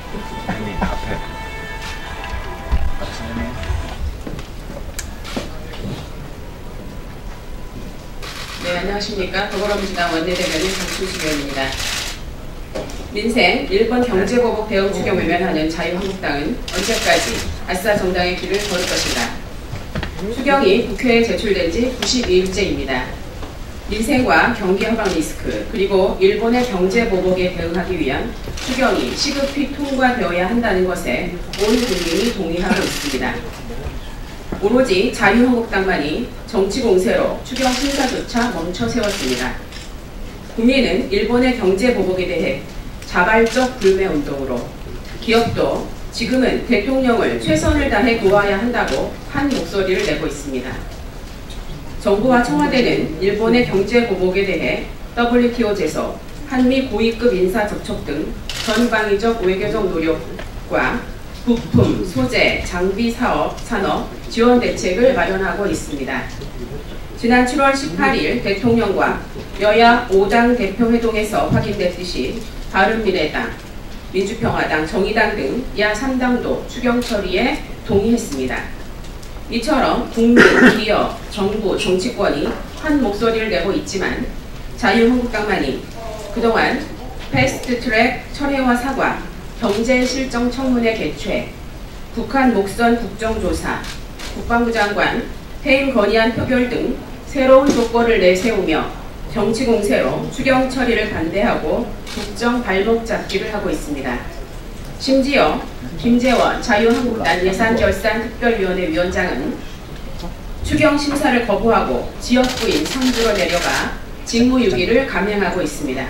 네, 안녕하십니까. 더불어민주당 원내대변인 정춘수의원입니다. 민생, 일본 경제보복 대응 추경 외면하는 자유한국당은 언제까지 아싸 정당의 길을 걸을 것인가. 추경이 국회에 제출된 지 92일째입니다. 민생과 경기 하방 리스크, 그리고 일본의 경제보복에 대응하기 위한 추경이 시급히 통과되어야 한다는 것에 온 국민이 동의하고 있습니다. 오로지 자유한국당만이 정치 공세로 추경 심사조차 멈춰 세웠습니다. 국민은 일본의 경제 보복에 대해 자발적 불매 운동으로, 기업도 지금은 대통령을 최선을 다해 도와야 한다고 한 목소리를 내고 있습니다. 정부와 청와대는 일본의 경제 보복에 대해 WTO 제소, 한미 고위급 인사 접촉 등 전방위적 외교적 노력과 부품, 소재, 장비 산업 지원 대책을 마련하고 있습니다. 지난 7월 18일 대통령과 여야 5당 대표회동에서 확인됐듯이 바른미래당, 민주평화당, 정의당 등 야 3당도 추경 처리에 동의했습니다. 이처럼 국민, 기업, 정부, 정치권이 한 목소리를 내고 있지만 자유한국당만이 그동안 패스트트랙 철회와 사과, 경제실정 청문회 개최, 북한 목선 국정조사, 국방부 장관 해임 건의안 표결 등 새로운 조건을 내세우며 정치 공세로 추경 처리를 반대하고 국정 발목 잡기를 하고 있습니다. 심지어 김재원 자유한국당 예산결산특별위원회 위원장은 추경 심사를 거부하고 지역구인 상주로 내려가 직무유기를 감행하고 있습니다.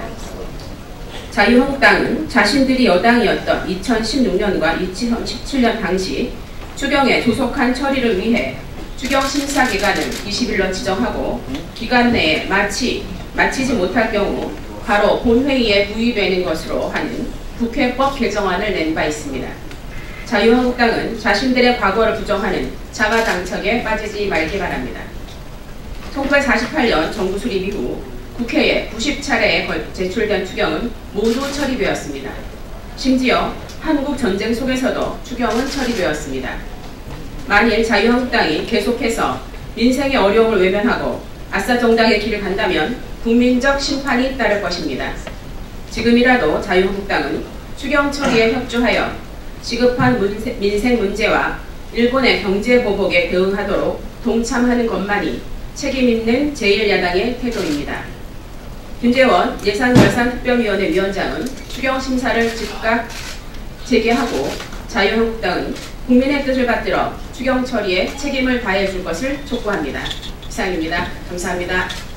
자유한국당은 자신들이 여당이었던 2016년과 2017년 당시 추경의 조속한 처리를 위해 추경 심사 기간을 20일로 지정하고 기간 내에 마치지 못할 경우 바로 본회의에 부의되는 것으로 하는 국회법 개정안을 낸 바 있습니다. 자유한국당은 자신들의 과거를 부정하는 자가당착에 빠지지 말기 바랍니다. 1948년 정부 수립 이후 국회에 90차례에 제출된 추경은 모두 처리되었습니다. 심지어 한국 전쟁 속에서도 추경은 처리되었습니다. 만일 자유한국당이 계속해서 민생의 어려움을 외면하고 아싸 정당의 길을 간다면 국민적 심판이 따를 것입니다. 지금이라도 자유한국당은 추경 처리에 협조하여 시급한 민생 문제와 일본의 경제 보복에 대응하도록 동참하는 것만이 책임있는 제1야당의 태도입니다. 김재원 예산결산특별위원회 위원장은 추경 심사를 즉각 재개하고 자유한국당은 국민의 뜻을 받들어 추경 처리에 책임을 다해 줄 것을 촉구합니다. 이상입니다. 감사합니다.